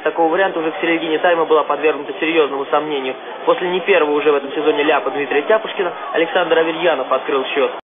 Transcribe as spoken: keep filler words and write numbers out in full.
Вероятность такого варианта уже к середине тайма была подвергнута серьезному сомнению. После не первого уже в этом сезоне ляпа Дмитрия Тяпушкина Александр Аверьянов открыл счет.